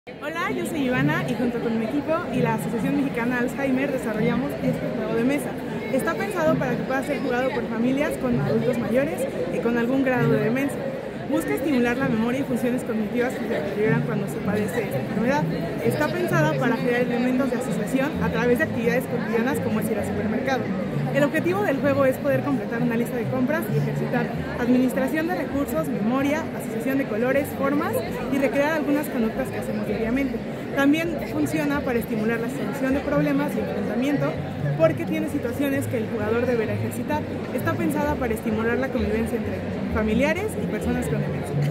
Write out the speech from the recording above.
Hola, yo soy Ivana y junto con mi equipo y la Asociación Mexicana Alzheimer desarrollamos este juego de mesa. Está pensado para que pueda ser jugado por familias con adultos mayores y con algún grado de demencia. Busca estimular la memoria y funciones cognitivas que se deterioran cuando se padece esta enfermedad. Está pensada para crear elementos de asociación a través de actividades cotidianas como es ir al supermercado. El objetivo del juego es poder completar una lista de compras y ejercitar administración de recursos, memoria, asociación de colores, formas y recrear algunas conductas que hacemos diariamente. También funciona para estimular la solución de problemas y enfrentamiento porque tiene situaciones que el jugador deberá ejercitar. Está pensada para estimular la convivencia entre familiares y personas con demencia.